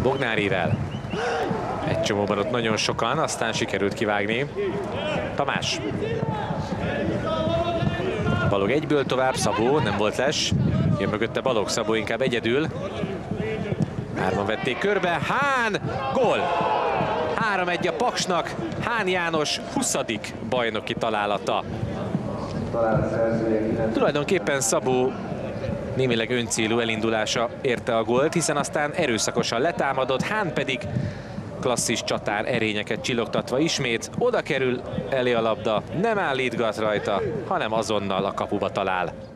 Bognárivel. Egy csomóban ott nagyon sokan, aztán sikerült kivágni. Tamás. Balog egyből tovább, Szabó, nem volt les. Jön mögötte Balog, Szabó inkább egyedül. Hárman vették körbe, Hán, gól! 3-1 a Paksnak, Hán János 20. bajnoki találata. Tulajdonképpen Szabó némileg öncélú elindulása érte a gólt, hiszen aztán erőszakosan letámadott, Hán pedig klasszis csatár erényeket csillogtatva ismét oda kerül elé a labda, nem állítgat rajta, hanem azonnal a kapuba talál.